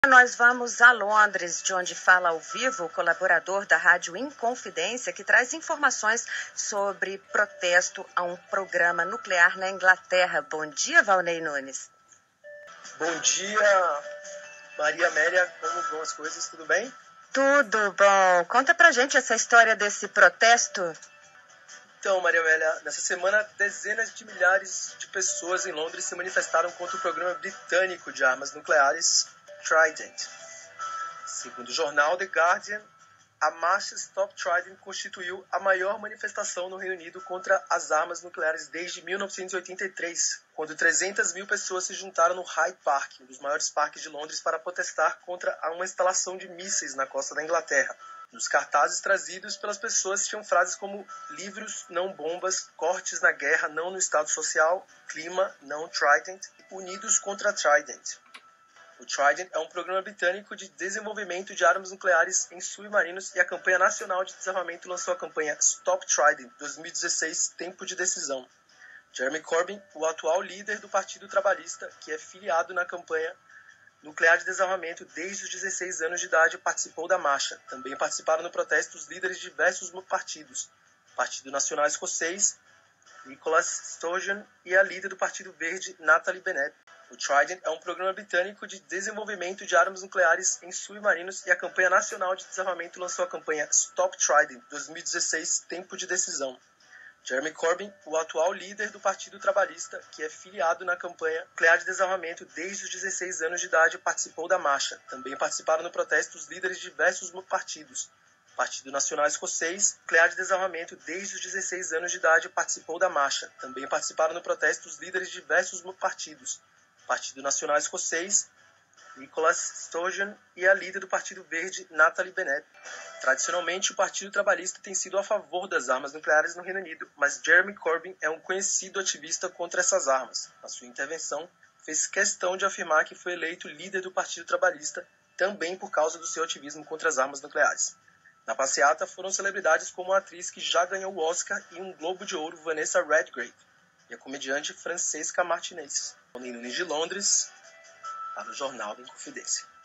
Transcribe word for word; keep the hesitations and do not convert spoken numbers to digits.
Nós vamos a Londres, de onde fala ao vivo o colaborador da Rádio Inconfidência, que traz informações sobre protesto a um programa nuclear na Inglaterra. Bom dia, Valnei Nunes. Bom dia, Maria Amélia. Como vão as coisas? Tudo bem? Tudo bom. Conta pra gente essa história desse protesto. Então, Maria Amélia, nessa semana, dezenas de milhares de pessoas em Londres se manifestaram contra o programa britânico de armas nucleares Trident. Segundo o jornal The Guardian, a marcha Stop Trident constituiu a maior manifestação no Reino Unido contra as armas nucleares desde mil novecentos e oitenta e três, quando trezentas mil pessoas se juntaram no Hyde Park, um dos maiores parques de Londres, para protestar contra uma instalação de mísseis na costa da Inglaterra. Nos cartazes trazidos pelas pessoas tinham frases como livros, não bombas, cortes na guerra, não no Estado Social, clima, não Trident, unidos contra Trident. O Trident é um programa britânico de desenvolvimento de armas nucleares em submarinos e a campanha nacional de desarmamento lançou a campanha Stop Trident dois mil e dezesseis, Tempo de Decisão. Jeremy Corbyn, o atual líder do Partido Trabalhista, que é filiado na campanha nuclear de desarmamento desde os dezesseis anos de idade, participou da marcha. Também participaram no protesto os líderes de diversos partidos, Partido Nacional Escocês, Nicola Sturgeon, e a líder do Partido Verde, Natalie Bennett. O Trident é um programa britânico de desenvolvimento de armas nucleares em submarinos e a campanha nacional de desarmamento lançou a campanha Stop Trident dois mil e dezesseis, Tempo de Decisão. Jeremy Corbyn, o atual líder do Partido Trabalhista, que é filiado na campanha nuclear de desarmamento desde os dezesseis anos de idade, participou da marcha. Também participaram no protesto os líderes de diversos partidos, Partido Nacional Escocês, nuclear de desarmamento desde os dezesseis anos de idade, participou da marcha. Também participaram no protesto os líderes de diversos partidos, Partido Nacional Escocês, Nicola Sturgeon, e a líder do Partido Verde, Natalie Bennett. Tradicionalmente, o Partido Trabalhista tem sido a favor das armas nucleares no Reino Unido, mas Jeremy Corbyn é um conhecido ativista contra essas armas. Na sua intervenção, fez questão de afirmar que foi eleito líder do Partido Trabalhista também por causa do seu ativismo contra as armas nucleares. Na passeata foram celebridades como a atriz que já ganhou o Oscar e um Globo de Ouro, Vanessa Redgrave, e a comediante Francesca Martinez. Nunes de Londres, para o Jornal da Inconfidência.